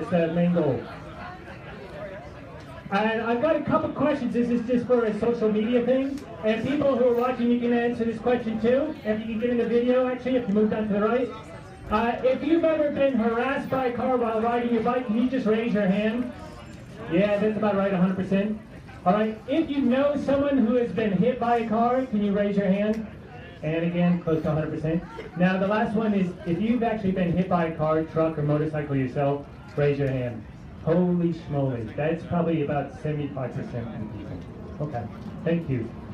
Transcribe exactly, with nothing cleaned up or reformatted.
That's the main goal. And I've got a couple questions. This is just for a social media thing. And people who are watching, you can answer this question too. If you can get in the video, actually, if you move down to the right. Uh, if you've ever been harassed by a car while riding your bike, can you just raise your hand? Yeah, that's about right, one hundred percent. All right, if you know someone who has been hit by a car, can you raise your hand? And again, close to one hundred percent. Now, the last one is, if you've actually been hit by a car, truck, or motorcycle yourself, raise your hand. Holy schmoly, that's probably about seventy-five percent of the people. Okay, thank you.